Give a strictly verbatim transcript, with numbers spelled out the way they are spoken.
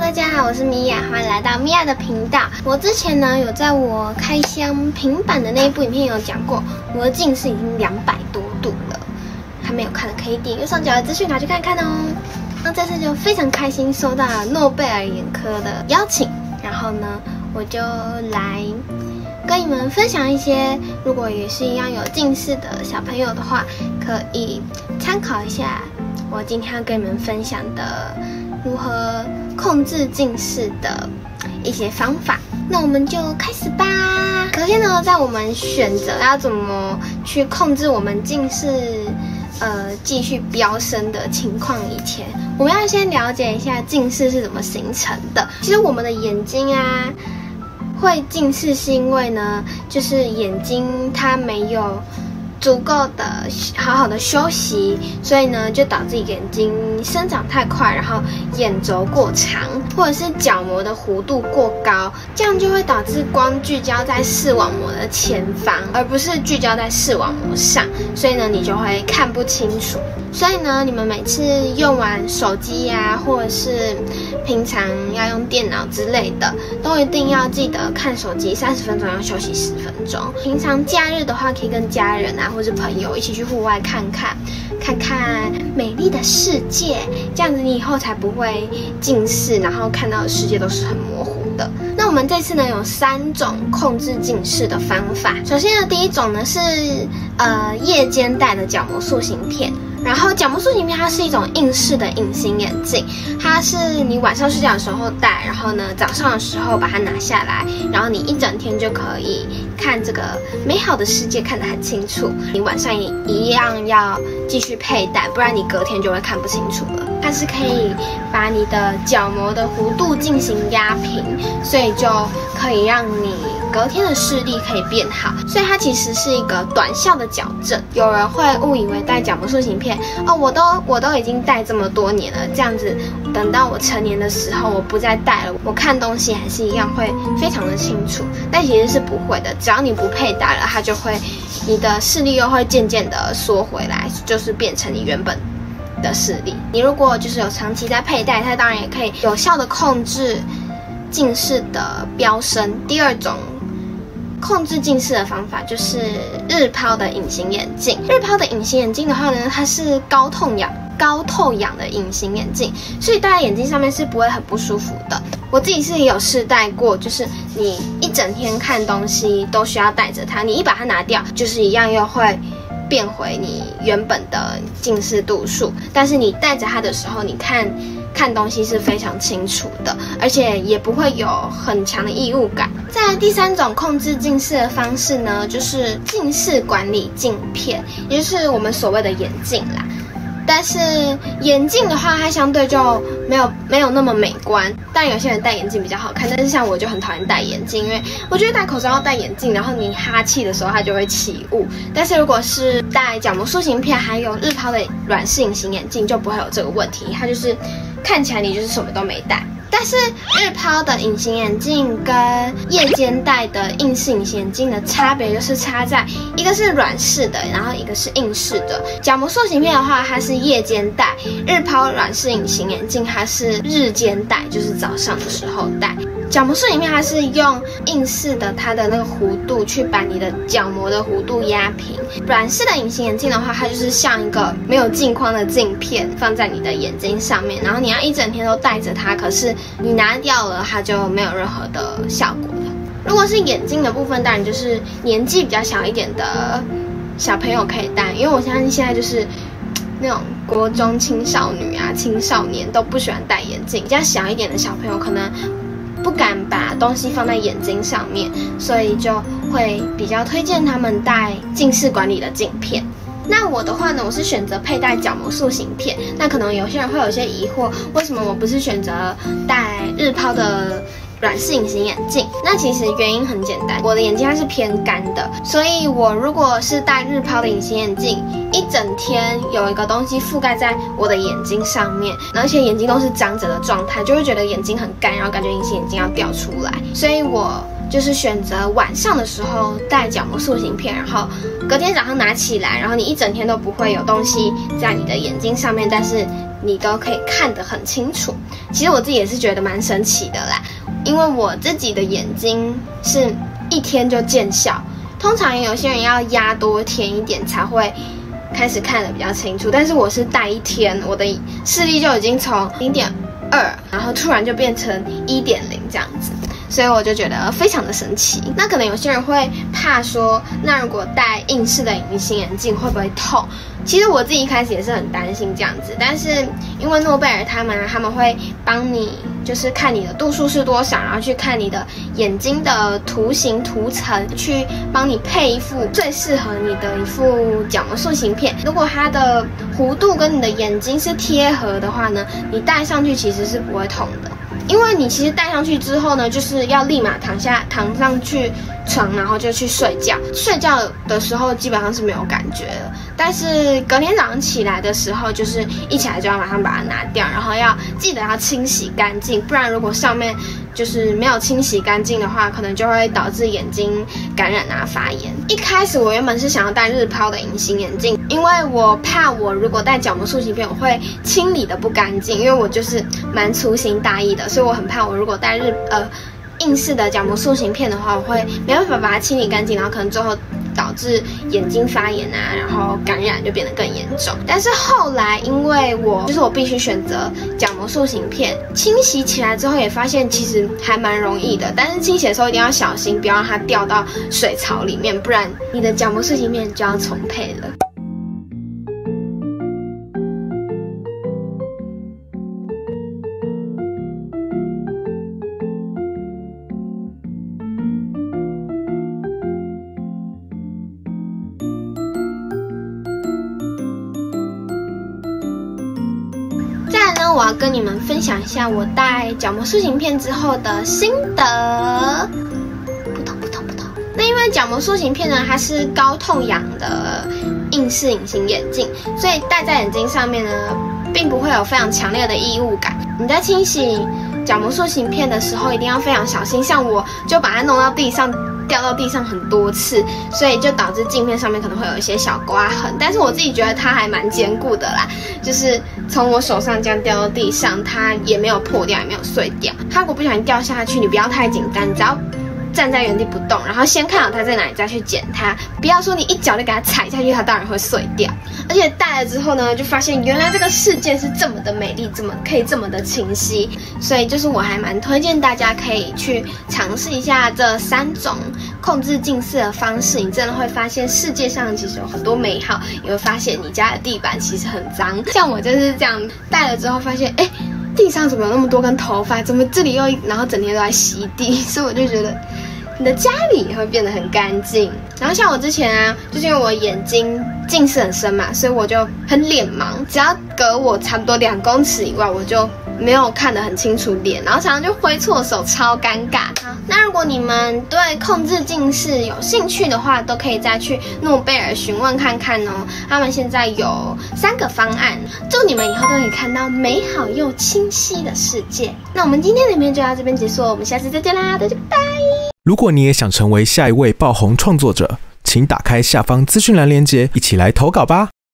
大家好，我是米娅，欢迎来到米娅的频道。我之前呢有在我开箱平板的那一部影片有讲过，我的近视已经两百多度了，还没有看的可以点右上角的资讯卡去看看哦。那这次就非常开心收到了诺贝尔眼科的邀请，然后呢我就来跟你们分享一些，如果也是一样有近视的小朋友的话，可以参考一下我今天要跟你们分享的如何控制近视的一些方法。那我们就开始吧。首先呢，在我们选择要怎么去控制我们近视呃继续飙升的情况以前，我们要先了解一下近视是怎么形成的。其实我们的眼睛啊会近视是因为呢，就是眼睛它没有足够的好好的休息，所以呢就导致眼睛生长太快，然后眼轴过长，或者是角膜的弧度过高，这样就会导致光聚焦在视网膜的前方，而不是聚焦在视网膜上，所以呢你就会看不清楚。所以呢，你们每次用完手机呀、啊，或者是平常要用电脑之类的，都一定要记得看手机三十分钟，要休息十分钟。平常假日的话，可以跟家人啊，或者朋友一起去户外看看，看看美丽的世界，这样子你以后才不会近视，然后看到的世界都是很模糊的。那我们这次呢有三种控制近视的方法。首先呢，第一种呢是呃夜间戴的角膜塑形片。然后角膜塑形片它是一种硬式的隐形眼镜，它是你晚上睡觉的时候戴，然后呢早上的时候把它拿下来，然后你一整天就可以看这个美好的世界看得很清楚。你晚上也一样要继续佩戴，不然你隔天就会看不清楚了。它是可以把你的角膜的弧度进行压平，所以就可以让你隔天的视力可以变好，所以它其实是一个短效的矫正。有人会误以为戴角膜塑形片哦，我都我都已经戴这么多年了，这样子等到我成年的时候我不再戴了，我看东西还是一样会非常的清楚。但其实是不会的，只要你不佩戴了，它就会你的视力又会渐渐的缩回来，就是变成你原本的视力。你如果就是有长期在佩戴，它当然也可以有效的控制近视的飙升。第二种控制近视的方法就是日抛的隐形眼镜。日抛的隐形眼镜的话呢，它是高透氧高透氧的隐形眼镜，所以戴在眼睛上面是不会很不舒服的。我自己是也有试戴过，就是你一整天看东西都需要戴着它，你一把它拿掉，就是一样又会变回你原本的近视度数。但是你戴着它的时候，你看看东西是非常清楚的，而且也不会有很强的异物感。再来第三种控制近视的方式呢，就是近视管理镜片，也就是我们所谓的眼镜啦。但是眼镜的话，它相对就没有没有那么美观。但有些人戴眼镜比较好看，但是像我就很讨厌戴眼镜，因为我觉得戴口罩要戴眼镜，然后你哈气的时候它就会起雾。但是如果是戴角膜塑形片还有日抛的软式隐形眼镜，就不会有这个问题，它就是看起来你就是什么都没戴。但是日抛的隐形眼镜跟夜间戴的硬式隐形眼镜的差别就是差在一个是软式的，然后一个是硬式的。角膜塑形片的话，它是夜间戴；日抛软式隐形眼镜它是日间戴，就是早上的时候戴。角膜塑形片它是用硬式的它的那个弧度去把你的角膜的弧度压平，软式的隐形眼镜的话，它就是像一个没有镜框的镜片放在你的眼睛上面，然后你要一整天都戴着它，可是你拿掉了它就没有任何的效果了。如果是眼睛的部分，当然就是年纪比较小一点的小朋友可以戴，因为我相信现在就是那种国中青少女啊、青少年都不喜欢戴眼镜，比较小一点的小朋友可能不敢把东西放在眼睛上面，所以就会比较推荐他们戴近视管理的镜片。那我的话呢，我是选择佩戴角膜塑形片。那可能有些人会有一些疑惑，为什么我不是选择戴日抛的软式隐形眼镜？那其实原因很简单，我的眼睛它是偏干的，所以我如果是戴日抛的隐形眼镜，一整天有一个东西覆盖在我的眼睛上面，而且眼睛都是张着的状态，就会觉得眼睛很干，然后感觉隐形眼镜要掉出来。所以我就是选择晚上的时候戴角膜塑形片，然后隔天早上拿起来，然后你一整天都不会有东西在你的眼睛上面，但是你都可以看得很清楚。 其实我自己也是觉得蛮神奇的啦，因为我自己的眼睛是一天就见效，通常有些人要压多天一点才会开始看得比较清楚，但是我是戴一天，我的视力就已经从零点二，然后突然就变成一点零这样子。所以我就觉得非常的神奇。那可能有些人会怕说，那如果戴硬式的隐形眼镜会不会痛？其实我自己一开始也是很担心这样子，但是因为诺贝尔他们他们会帮你，就是看你的度数是多少，然后去看你的眼睛的图形图层，去帮你配一副最适合你的一副角膜塑形片。如果它的弧度跟你的眼睛是贴合的话呢，你戴上去其实是不会痛的。因为你其实戴上去之后呢，就是要立马躺下躺上去床，然后就去睡觉。睡觉的时候基本上是没有感觉的，但是隔天早上起来的时候，就是一起来就要马上把它拿掉，然后要记得要清洗干净，不然如果上面就是没有清洗干净的话，可能就会导致眼睛感染啊发炎。一开始我原本是想要戴日抛的隐形眼镜，因为我怕我如果戴角膜塑形片，我会清理的不干净，因为我就是蛮粗心大意的，所以我很怕我如果戴日呃硬式的角膜塑形片的话，我会没办法把它清理干净，然后可能最后导致眼睛发炎啊，然后感染就变得更严重。但是后来因为我就是我必须选择角膜塑形片，清洗起来之后也发现其实还蛮容易的，但是清洗的时候一定要小心，不要让它掉到水槽里面，不然你的角膜塑形片就要重配了。我要跟你们分享一下我戴角膜塑形片之后的心得。不痛不痛不痛。那因为角膜塑形片呢，它是高透氧的硬式隐形眼镜，所以戴在眼睛上面呢，并不会有非常强烈的异物感。你在清洗角膜塑形片的时候，一定要非常小心。像我就把它弄到地上，掉到地上很多次，所以就导致镜片上面可能会有一些小刮痕，但是我自己觉得它还蛮坚固的啦，就是从我手上这样掉到地上，它也没有破掉，也没有碎掉。它如果不小心掉下去，你不要太紧张，你只要站在原地不动，然后先看好它在哪里再去捡它，不要说你一脚就给它踩下去，它当然会碎掉。而且戴了之后呢，就发现原来这个世界是这么的美丽，这么可以这么的清晰，所以就是我还蛮推荐大家可以去尝试一下这三种控制近视的方式，你真的会发现世界上其实有很多美好，也会发现你家的地板其实很脏。像我就是这样戴了之后发现，哎，地上怎么有那么多根头发？怎么这里又然后整天都在吸地？所以我就觉得你的家里也会变得很干净。然后像我之前啊，就是因为我眼睛近视很深嘛，所以我就很脸盲，只要隔我差不多两公尺以外，我就没有看得很清楚脸，然后常常就挥错手，超尴尬。好，那如果你们对控制近视有兴趣的话，都可以再去诺贝尔询问看看哦。他们现在有三个方案，祝你们以后都可以看到美好又清晰的世界。那我们今天的影片就到这边结束，我们下次再见啦，大家拜拜。 如果你也想成为下一位爆红创作者，请打开下方资讯栏链接，一起来投稿吧。